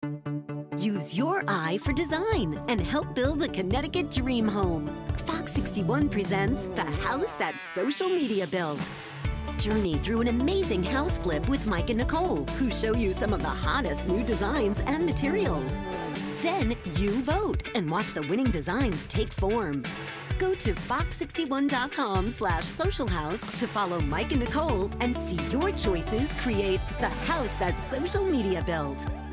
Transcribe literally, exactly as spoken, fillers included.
Use your eye for design and help build a Connecticut dream home. Fox sixty-one presents The House That Social Media Built. Journey through an amazing house flip with Mike and Nicole, who show you some of the hottest new designs and materials. Then you vote and watch the winning designs take form. Go to fox sixty-one dot com slash social house to follow Mike and Nicole and see your choices create the house that social media built.